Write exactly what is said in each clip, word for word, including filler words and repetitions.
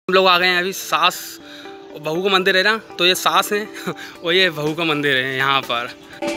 हम लोग आ गए हैं अभी सास बहू का मंदिर है ना, तो ये सास है और ये बहू का मंदिर है यहाँ पर।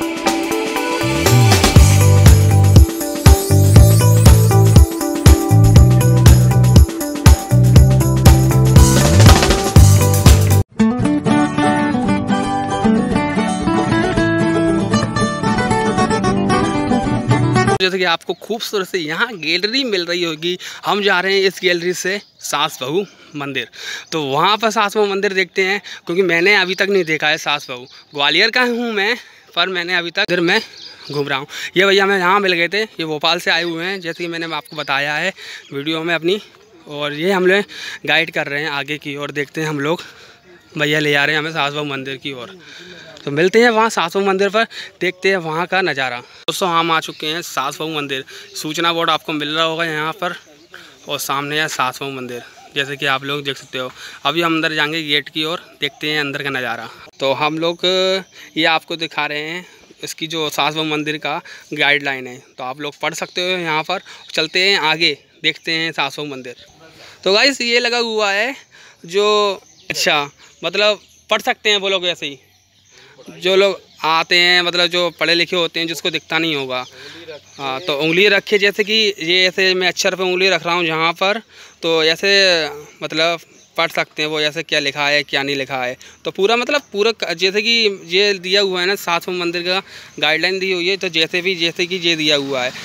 जैसे कि आपको खूबसूरत से यहाँ गैलरी मिल रही होगी, हम जा रहे हैं इस गैलरी से सास बहू मंदिर। तो वहाँ पर सास बहू मंदिर देखते हैं, क्योंकि मैंने अभी तक नहीं देखा है सास बहू। ग्वालियर का हूँ मैं, पर मैंने अभी तक इधर मैं घूम रहा हूँ। ये भैया मैं यहाँ मिल गए थे, ये भोपाल से आए हुए हैं, जैसे कि मैंने आपको बताया है वीडियो में अपनी। और ये हम लोग गाइड कर रहे हैं आगे की ओर। देखते हैं हम लोग, भैया ले जा रहे हैं हमें सास बहू मंदिर की ओर। तो मिलते हैं वहाँ सास बहू मंदिर पर, देखते हैं वहाँ का नज़ारा। दोस्तों हम आ चुके हैं सास बहू मंदिर। सूचना बोर्ड आपको मिल रहा होगा यहाँ पर, और सामने है सास बहू मंदिर, जैसे कि आप लोग देख सकते हो। अभी हम अंदर जाएंगे गेट की ओर, देखते हैं अंदर का नज़ारा। तो हम लोग ये आपको दिखा रहे हैं इसकी जो सास बहू मंदिर का गाइडलाइन है, तो आप लोग पढ़ सकते हो यहाँ पर। चलते हैं आगे, देखते हैं सास बहू मंदिर। तो गाइस ये लगा हुआ है जो, अच्छा मतलब पढ़ सकते हैं वो लोग ऐसे ही, जो लोग आते हैं मतलब जो पढ़े लिखे होते हैं, जिसको दिखता नहीं होगा। हाँ, तो उंगली रखे, जैसे कि ये ऐसे मैं अक्षर पे उंगली रख रहा हूँ जहाँ पर, तो ऐसे मतलब पढ़ सकते हैं वो, ऐसे क्या लिखा है क्या नहीं लिखा है। तो पूरा मतलब पूरा जैसे कि ये दिया हुआ है ना, सास बहू मंदिर का गाइडलाइन दी हुई है। तो जैसे भी जैसे कि ये दिया हुआ है,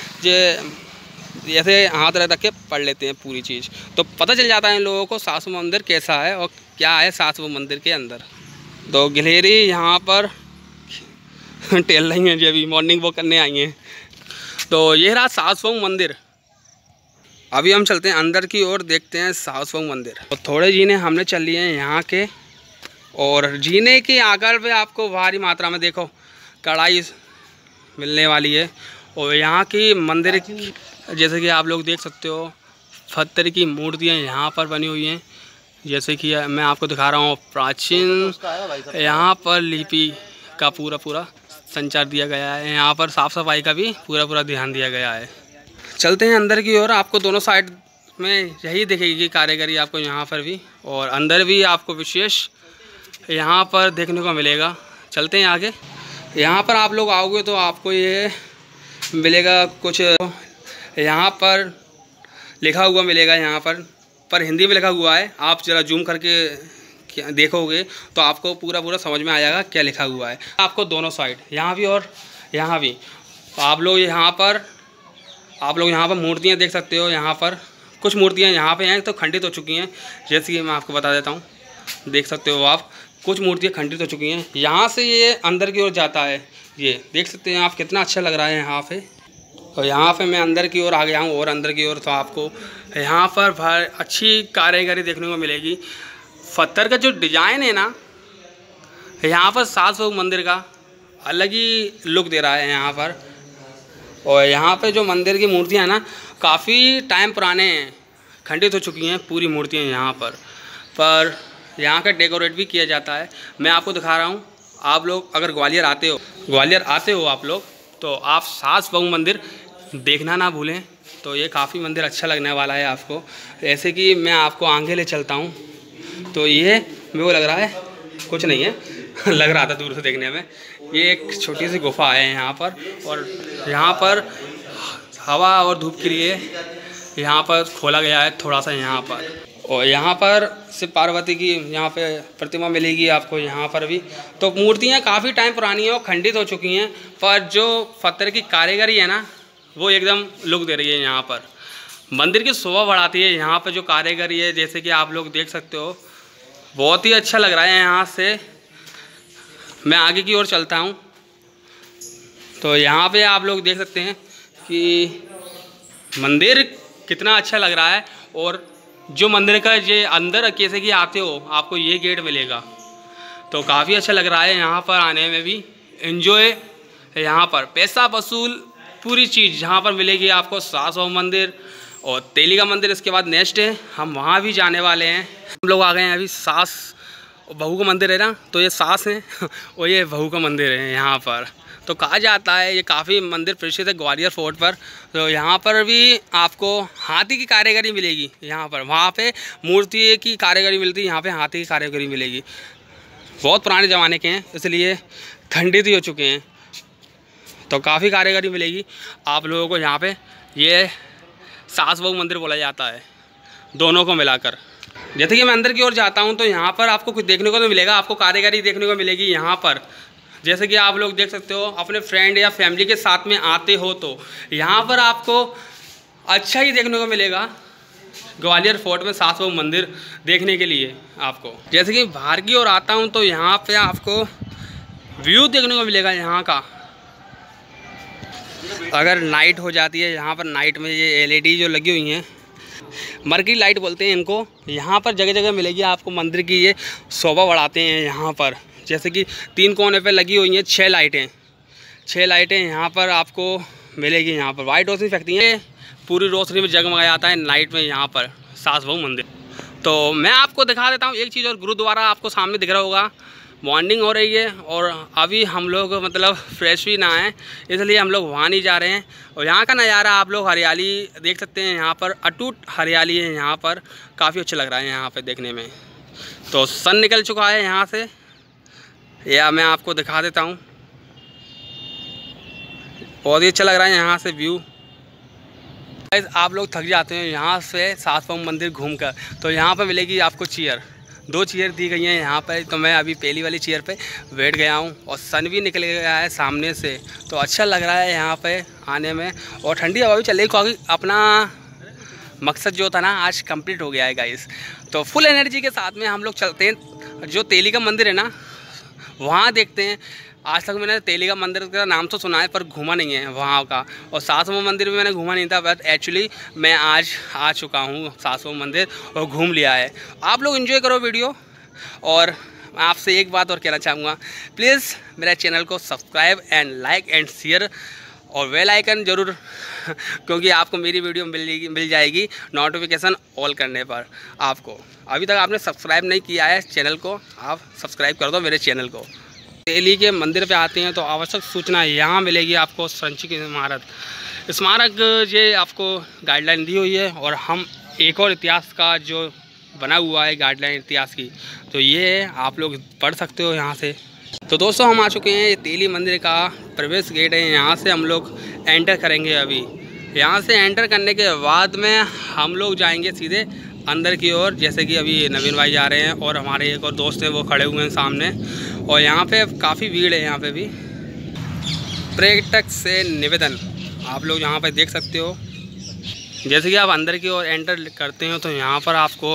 जे ऐसे हाथ रख के पढ़ लेते हैं पूरी चीज़, तो पता चल जाता है इन लोगों को सास बहू मंदिर कैसा है और क्या है सास बहू मंदिर के अंदर। तो गिलहरी यहाँ पर टहल रही हैं, जो अभी मॉर्निंग वॉक करने आई हैं। तो ये रहा सास बहू मंदिर। अभी हम चलते हैं अंदर की ओर, देखते हैं सास बहू मंदिर। तो थोड़े जीने हमने चल लिए हैं यहाँ के, और जीने के आकर पे आपको भारी मात्रा में देखो कढ़ाई मिलने वाली है। और यहाँ की मंदिर जैसे कि आप लोग देख सकते हो, पत्थर की मूर्तियाँ यहाँ पर बनी हुई हैं। जैसे कि मैं आपको दिखा रहा हूँ प्राचीन, यहाँ पर लिपि का पूरा पूरा संचार दिया गया है। यहाँ पर साफ़ सफाई का भी पूरा पूरा ध्यान दिया गया है। चलते हैं अंदर की ओर। आपको दोनों साइड में यही दिखेगी कारीगरी आपको यहाँ पर भी, और अंदर भी आपको विशेष यहाँ पर देखने को मिलेगा। चलते हैं आगे। यहाँ पर आप लोग आओगे तो आपको ये मिलेगा कुछ, यहाँ पर लिखा हुआ मिलेगा यहाँ पर पर हिंदी में लिखा हुआ है। आप ज़रा जूम करके देखोगे तो आपको पूरा पूरा समझ में आ जाएगा क्या लिखा हुआ है। आपको दोनों साइड, यहाँ भी और यहाँ भी, तो आप लोग यहाँ पर आप लोग यहाँ पर मूर्तियाँ देख सकते हो। यहाँ पर कुछ मूर्तियाँ यहाँ पे हैं तो खंडित हो चुकी हैं, जैसे कि मैं आपको बता देता हूँ। देख सकते हो आप, कुछ मूर्तियाँ खंडित हो चुकी हैं। यहाँ से ये अंदर की ओर जाता है, ये देख सकते हैं आप, कितना अच्छा लग रहा है यहाँ पे। और यहाँ पे मैं अंदर की ओर आ गया हूँ, और अंदर की ओर तो आपको यहाँ पर भाई अच्छी कारीगरी देखने को मिलेगी। पत्थर का जो डिज़ाइन है ना, यहाँ पर सास बहू मंदिर का अलग ही लुक दे रहा है यहाँ पर। और यहाँ पे जो मंदिर की मूर्तियाँ हैं ना, काफ़ी टाइम पुराने हैं, खंडित हो चुकी हैं पूरी मूर्तियाँ यहाँ पर पर यहाँ का डेकोरेट भी किया जाता है। मैं आपको दिखा रहा हूँ। आप लोग अगर ग्वालियर आते हो ग्वालियर आते हो आप लोग, तो आप सास बहू मंदिर देखना ना भूलें। तो ये काफ़ी मंदिर अच्छा लगने वाला है आपको। ऐसे कि मैं आपको आगे ले चलता हूँ, तो ये मेरे को लग रहा है कुछ नहीं है लग रहा था दूर से देखने में। ये एक छोटी सी गुफा है यहाँ पर, और यहाँ पर हवा और धूप के लिए यहाँ पर खोला गया है थोड़ा सा यहाँ पर। और यहाँ पर शिव पार्वती की यहाँ पे प्रतिमा मिलेगी आपको यहाँ पर भी। तो मूर्तियाँ काफ़ी टाइम पुरानी हैं और खंडित हो चुकी हैं, पर जो पत्थर की कारीगरी है ना, वो एकदम लुक दे रही है यहाँ पर। मंदिर की शोभा बढ़ाती है यहाँ पर जो कारीगरी है, जैसे कि आप लोग देख सकते हो। बहुत ही अच्छा लग रहा है यहाँ से। मैं आगे की ओर चलता हूँ, तो यहाँ पे आप लोग देख सकते हैं कि मंदिर कितना अच्छा लग रहा है। और जो मंदिर का ये अंदर कैसे कि आते हो, आपको ये गेट मिलेगा, तो काफ़ी अच्छा लग रहा है यहाँ पर आने में भी। एंजॉय यहाँ पर पैसा वसूल पूरी चीज़ यहाँ पर मिलेगी आपको। सास बहू मंदिर और तेली का मंदिर, इसके बाद नेक्स्ट है हम वहाँ भी जाने वाले हैं। हम लोग आ गए हैं अभी सास बहू का मंदिर है ना, तो ये सास है और ये बहू का मंदिर है यहाँ पर। तो कहा जाता है ये काफ़ी मंदिर प्रसिद्ध है ग्वालियर फोर्ट पर। तो यहाँ पर भी आपको हाथी की कारीगरी मिलेगी यहाँ पर, वहाँ पे मूर्ति की कारीगरी मिलती है, यहाँ पे हाथी की कारीगरी मिलेगी। बहुत पुराने ज़माने के हैं इसलिए खंडित ही हो चुके हैं, तो काफ़ी कारीगरी मिलेगी आप लोगों को यहाँ पे। ये सास बहू मंदिर बोला जाता है दोनों को मिलाकर। जैसे कि मैं अंदर की ओर जाता हूँ तो यहाँ पर आपको कुछ देखने को तो मिलेगा, आपको कारीगरी देखने को मिलेगी यहाँ पर। जैसे कि आप लोग देख सकते हो, अपने फ्रेंड या फैमिली के साथ में आते हो तो यहाँ पर आपको अच्छा ही देखने को मिलेगा ग्वालियर फोर्ट में सास बहू मंदिर देखने के लिए आपको। जैसे कि बाहर की ओर आता हूँ तो यहाँ पे आपको व्यू देखने को मिलेगा यहाँ का। अगर नाइट हो जाती है यहाँ पर, नाइट में ये एलईडी जो लगी हुई हैं, मरकरी लाइट बोलते हैं इनको, यहाँ पर जगह जगह मिलेगी आपको। मंदिर की ये शोभा बढ़ाते हैं यहाँ पर। जैसे कि तीन कोने पे लगी हुई हैं छः लाइटें, छः लाइटें यहाँ पर आपको मिलेगी। यहाँ पर वाइट रोशनी फेंकती हैं, पूरी रोशनी में जगमगाया जाता है नाइट में यहाँ पर सास बहू मंदिर। तो मैं आपको दिखा देता हूँ एक चीज़ और, गुरुद्वारा आपको सामने दिख रहा होगा। मॉर्निंग हो रही है और अभी हम लोग मतलब फ्रेश भी ना हैं, इसलिए हम लोग वहाँ नहीं जा रहे हैं। और यहाँ का नज़ारा आप लोग हरियाली देख सकते हैं, यहाँ पर अटूट हरियाली है यहाँ पर, काफ़ी अच्छा लग रहा है यहाँ पे देखने में। तो सन निकल चुका है यहाँ से, या मैं आपको दिखा देता हूँ, बहुत ही अच्छा लग रहा है यहाँ से व्यू। आप लोग थक जाते हैं यहाँ से सास बहू मंदिर घूमकर, तो यहाँ पर मिलेगी आपको चेयर, दो चेयर दी गई हैं यहाँ पर। तो मैं अभी पहली वाली चेयर पे बैठ गया हूँ और सन भी निकल गया है सामने से, तो अच्छा लग रहा है यहाँ पे आने में। और ठंडी हवा भी चल रही, क्योंकि अपना मकसद जो था ना आज कंप्लीट हो गया है गाइस। तो फुल एनर्जी के साथ में हम लोग चलते हैं, जो तेली का मंदिर है ना वहाँ देखते हैं। आज तक मैंने तेली का मंदिर का नाम तो सुना है पर घूमा नहीं है वहाँ का, और सास बहू मंदिर भी मैंने घूमा नहीं था, बट एक्चुअली मैं आज आ चुका हूँ सास बहू मंदिर और घूम लिया है। आप लोग एंजॉय करो वीडियो। और मैं आपसे एक बात और कहना चाहूँगा, प्लीज़ मेरा चैनल को subscribe and like and share और बेल आइकन ज़रूर, क्योंकि आपको मेरी वीडियो मिल जाएगी मिल जाएगी नोटिफिकेशन ऑल करने पर। आपको अभी तक आपने सब्सक्राइब नहीं किया है चैनल को, आप सब्सक्राइब कर दो मेरे चैनल को। तेली के मंदिर पे आते हैं तो आवश्यक सूचना यहाँ मिलेगी आपको, संरक्षित इमारत स्मारक ये आपको गाइडलाइन दी हुई है। और हम एक और इतिहास का जो बना हुआ है गाइडलाइन इतिहास की, तो ये आप लोग पढ़ सकते हो यहाँ से। तो दोस्तों हम आ चुके हैं, ये तेली मंदिर का प्रवेश गेट है, यहाँ से हम लोग एंटर करेंगे। अभी यहाँ से एंटर करने के बाद में हम लोग जाएंगे सीधे अंदर की ओर। जैसे कि अभी नवीन भाई जा रहे हैं और हमारे एक और दोस्त हैं वो खड़े हुए हैं सामने, और यहाँ पे काफ़ी भीड़ है। यहाँ पे भी पर्यटक से निवेदन आप लोग यहाँ पर देख सकते हो। जैसे कि आप अंदर की ओर एंटर करते हो तो यहाँ पर आपको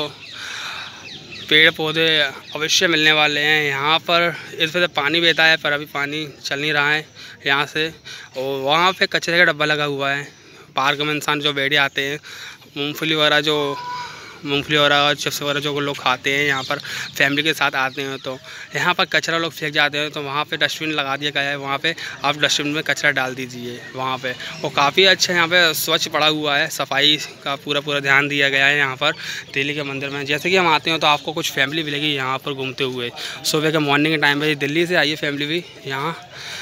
पेड़ पौधे अवश्य मिलने वाले हैं। यहाँ पर इस वजह से पानी बहता है, पर अभी पानी चल नहीं रहा है यहाँ से। और वहाँ पे कचरे का डब्बा लगा हुआ है, पार्क में इंसान जो बैठे आते हैं, मूंगफली वगैरह जो मूंगफली वगैरह चिप्स वगैरह जो लोग खाते हैं, यहाँ पर फैमिली के साथ आते हैं तो यहाँ पर कचरा लोग फेंक जाते हैं, तो वहाँ पे डस्टबिन लगा दिया गया है। वहाँ पे आप डस्टबिन में कचरा डाल दीजिए वहाँ पे। और काफ़ी अच्छा यहाँ पे स्वच्छ पड़ा हुआ है, सफाई का पूरा पूरा ध्यान दिया गया है यहाँ पर तेली के मंदिर में। जैसे कि हम आते हैं तो आपको कुछ फैमिली मिलेगी यहाँ पर घूमते हुए, सुबह के मॉर्निंग के टाइम पर। दिल्ली से आई है फैमिली भी यहाँ।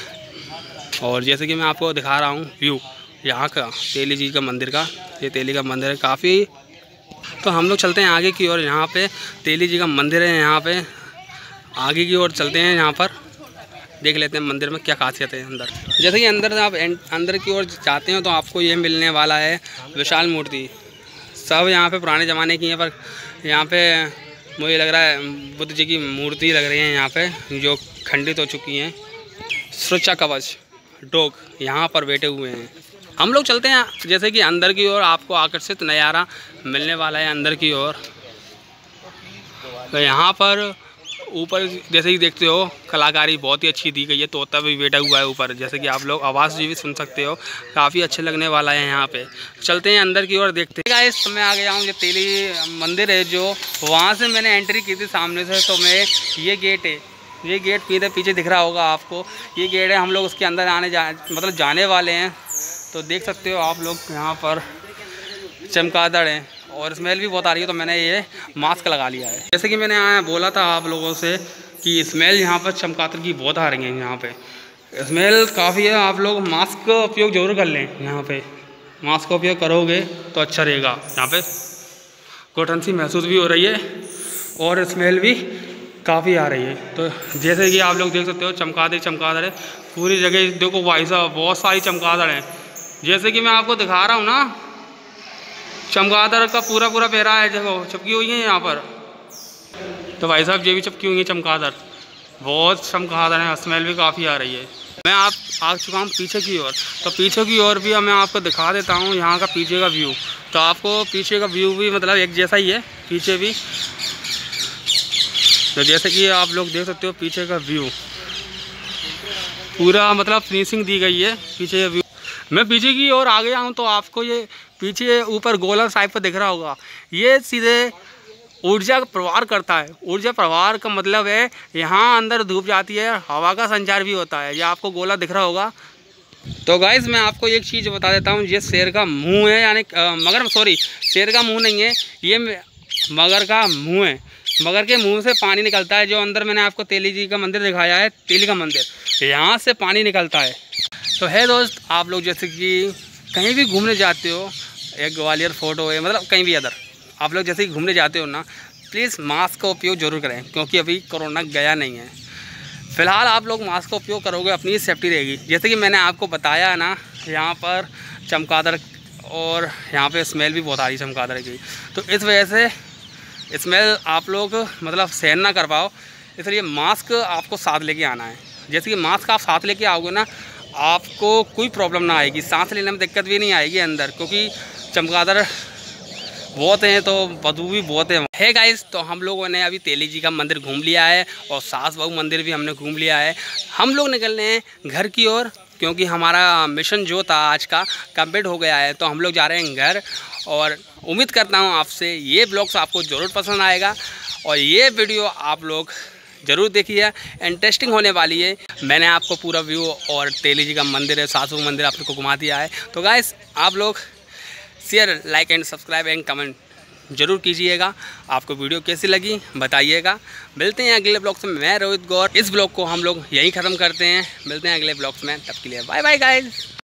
और जैसे कि मैं आपको दिखा रहा हूँ व्यू यहाँ का तेली जी का मंदिर का, ये तेली का मंदिर है काफ़ी। तो हम लोग चलते हैं आगे की ओर, यहाँ पे तेली जी का मंदिर है, यहाँ पे आगे की ओर चलते हैं। यहाँ पर देख लेते हैं मंदिर में क्या खासियत है अंदर। जैसे कि अंदर आप अंदर की ओर जाते हैं तो आपको ये मिलने वाला है विशाल मूर्ति। सब यहाँ पे पुराने ज़माने की हैं, पर यहाँ पे मुझे लग रहा है बुद्ध जी की मूर्ति लग रही है यहाँ पे, जो खंडित हो चुकी हैं। सुरक्षा कवच डॉग यहाँ पर बैठे हुए हैं। हम लोग चलते हैं जैसे कि अंदर की ओर, आपको आकर्षित नज़ारा मिलने वाला है अंदर की ओर। तो यहाँ पर ऊपर जैसे कि देखते हो कलाकारी बहुत ही अच्छी दी गई है, तोता भी बैठा हुआ है ऊपर, जैसे कि आप लोग आवाज़ भी सुन सकते हो, काफ़ी अच्छे लगने वाला है यहाँ पे। चलते हैं अंदर की ओर, देखते हैं। गाइस मैं आ गया हूँ, ये तेली मंदिर है जो वहाँ से मैंने एंट्री की थी सामने से। तो मैं ये गेट है, ये गेट पीछे पीछे दिख रहा होगा आपको, ये गेट है। हम लोग उसके अंदर आने जा मतलब जाने वाले हैं। तो देख सकते हो आप लोग यहाँ पर चमगादड़ हैं और स्मेल भी बहुत आ रही है, तो मैंने ये मास्क लगा लिया है। जैसे कि मैंने बोला था आप लोगों से कि स्मेल यहाँ पर चमगादड़ की बहुत आ रही है, यहाँ पे स्मेल काफ़ी है। आप लोग मास्क का उपयोग ज़रूर कर लें, यहाँ पे मास्क का उपयोग करोगे तो अच्छा रहेगा। यहाँ पे घुटन सी महसूस भी हो रही है और स्मेल भी काफ़ी आ रही है। तो जैसे कि आप लोग देख सकते हो चमगादड़ चमगादड़ है पूरी जगह। देखो भाई साहब बहुत सारी चमगादड़ हैं, जैसे कि मैं आपको दिखा रहा हूँ ना, चमगादड़ का पूरा पूरा पैरा है, देखो चिपकी हुई है यहाँ पर। तो भाई साहब ये भी चिपकी हुई है चमगादड़, बहुत चमगादड़ हैं, स्मेल भी काफ़ी आ रही है। मैं आप आ चुका हूँ पीछे की ओर, तो पीछे की ओर भी मैं आपको दिखा देता हूँ यहाँ का पीछे का व्यू। तो आपको पीछे का व्यू भी मतलब एक जैसा ही है पीछे भी। तो जैसे कि आप लोग देख सकते हो पीछे का व्यू पूरा मतलब फिनिशिंग दी गई है पीछे का व्यू। मैं पीछे की ओर आ गया हूँ, तो आपको ये पीछे ऊपर गोला टाइप का दिख रहा होगा, ये सीधे ऊर्जा का प्रवाह करता है। ऊर्जा प्रवाह का मतलब है यहाँ अंदर धूप जाती है, हवा का संचार भी होता है। ये आपको गोला दिख रहा होगा। तो गाइज़ मैं आपको एक चीज़ बता देता हूँ, ये शेर का मुंह है, यानी मगर सॉरी शेर का मुंह नहीं है, ये मगर का मुंह है। मगर के मुंह से पानी निकलता है। जो अंदर मैंने आपको तेली जी का मंदिर दिखाया है, तेली का मंदिर, यहाँ से पानी निकलता है। तो है दोस्त, आप लोग जैसे कि कहीं भी घूमने जाते हो, एक ग्वालियर फोर्ट हो, मतलब कहीं भी अदर आप लोग जैसे कि घूमने जाते हो ना, प्लीज़ मास्क का उपयोग ज़रूर करें, क्योंकि अभी कोरोना गया नहीं है। फ़िलहाल आप लोग मास्क का उपयोग करोगे, अपनी सेफ्टी रहेगी। जैसे कि मैंने आपको बताया ना, यहाँ पर चमगादड़ और यहाँ पे स्मेल भी बहुत आ रही है चमगादड़ की, तो इस वजह से स्मेल आप लोग मतलब सहन ना कर पाओ, इसलिए मास्क आपको साथ लेके आना है। जैसे कि मास्क आप साथ लेके आओगे ना, आपको कोई प्रॉब्लम ना आएगी, सांस लेने में दिक्कत भी नहीं आएगी अंदर, क्योंकि चमगादड़ बहुत हैं तो बदबू भी बहुत है। है गाइस, तो हम लोगों ने अभी तेली जी का मंदिर घूम लिया है और सास बहू मंदिर भी हमने घूम लिया है। हम लोग निकल रहे हैं घर की ओर, क्योंकि हमारा मिशन जो था आज का कंप्लीट हो गया है। तो हम लोग जा रहे हैं घर, और उम्मीद करता हूँ आपसे ये ब्लॉग्स आपको ज़रूर पसंद आएगा और ये वीडियो आप लोग ज़रूर देखिए, इंटरेस्टिंग होने वाली है। मैंने आपको पूरा व्यू और तेली जी का मंदिर है, सास बहू मंदिर आप लोग को घुमा दिया है। तो गाइस आप लोग share, like and subscribe and comment जरूर कीजिएगा। आपको वीडियो कैसी लगी बताइएगा। मिलते हैं अगले ब्लॉग्स में। मैं रोहित गौर, इस ब्लॉग को हम लोग यहीं ख़त्म करते हैं। मिलते हैं अगले ब्लॉग्स में, तब के लिए बाय बाय गाइस।